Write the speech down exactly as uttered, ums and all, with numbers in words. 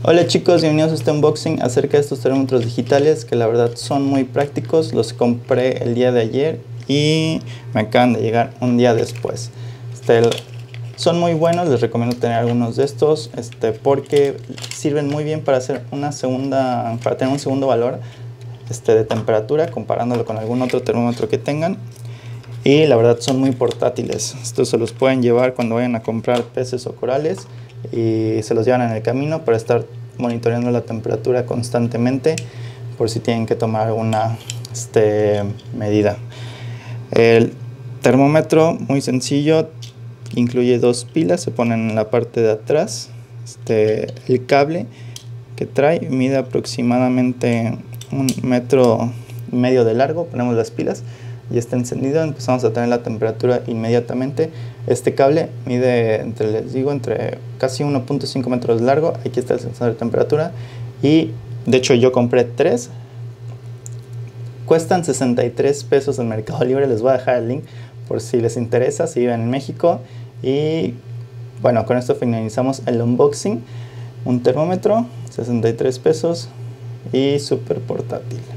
Hola chicos, bienvenidos a este unboxing acerca de estos termómetros digitales que la verdad son muy prácticos. Los compré el día de ayer y me acaban de llegar un día después. Este, son muy buenos, les recomiendo tener algunos de estos este, porque sirven muy bien para hacer una segunda, para tener un segundo valor este, de temperatura comparándolo con algún otro termómetro que tengan. Y la verdad son muy portátiles. Estos se los pueden llevar cuando vayan a comprar peces o corales y se los llevan en el camino para estar monitoreando la temperatura constantemente por si tienen que tomar alguna este, medida. El termómetro muy sencillo, incluye dos pilas, se ponen en la parte de atrás. Este, el cable que trae mide aproximadamente un metro y medio de largo. Ponemos las pilas y está encendido, empezamos a tener la temperatura inmediatamente. Este cable mide, entre, les digo, entre casi uno punto cinco metros de largo. Aquí está el sensor de temperatura y de hecho yo compré tres. Cuestan sesenta y tres pesos en Mercado Libre, les voy a dejar el link por si les interesa, si viven en México. Y bueno, con esto finalizamos el unboxing. Un termómetro, sesenta y tres pesos y súper portátil.